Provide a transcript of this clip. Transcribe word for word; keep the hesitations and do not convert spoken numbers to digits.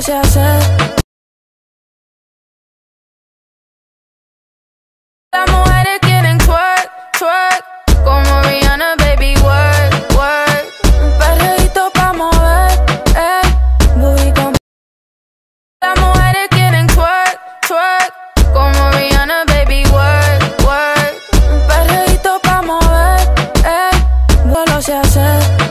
se hace. Las mujeres quieren twerk, twerk, como Rihanna, baby, work, work. Un perreíto pa' mover, eh, booty con. Las mujeres quieren twerk, twerk, como Rihanna, baby, work, work. Un perreíto pa' mover, eh, solo se hace.